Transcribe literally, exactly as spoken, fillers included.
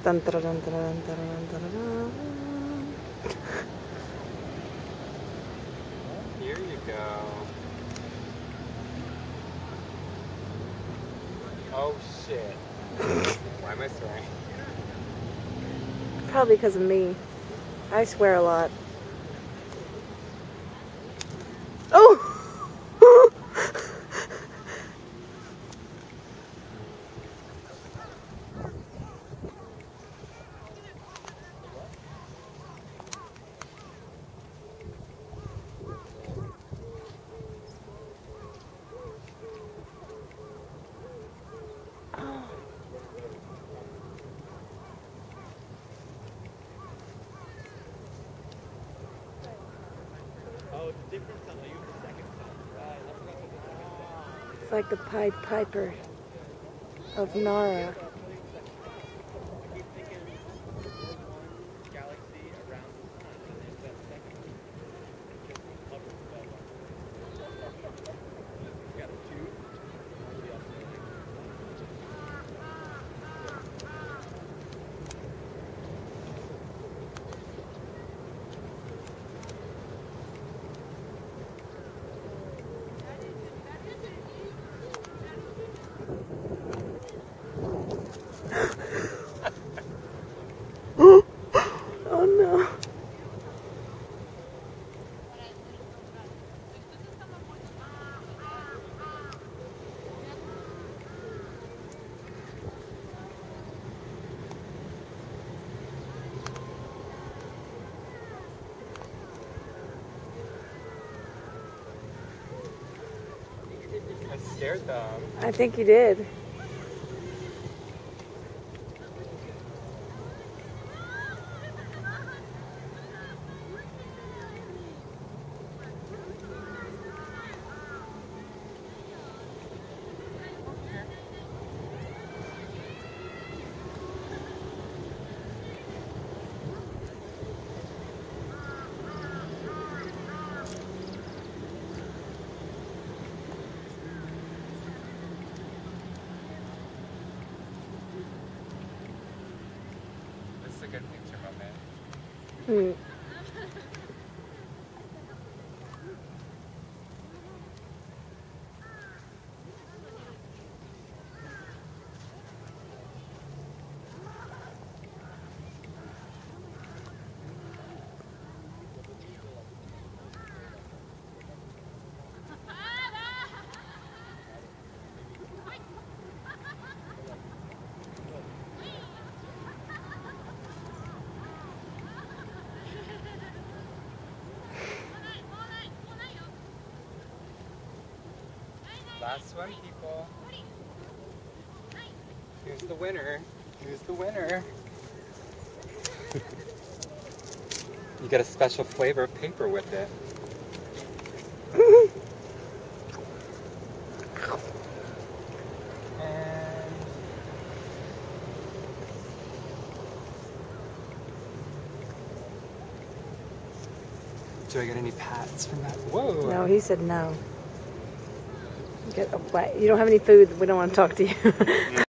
Dun, dun, dun, dun, dun, dun, dun, dun. Here you go. Oh shit. Why am I swearing? Probably because of me. I swear a lot. Oh! Oh, it's a different sound. I used the second sound. Right, I forgot what the second sound. It's like the Pied Piper of Nara. I keep thinking there's one galaxy around the sun, and there's that second one. It just hovers above us. We got two. Nobody else knows. Oh no. I scared them. I think you did. This is a good picture moment. Hmm. Last one, people. Here's the winner. Here's the winner. You get a special flavor of paper with it. And do I get any pats from that? Whoa! No, he said no. Get away. You don't have any food. We don't want to talk to you.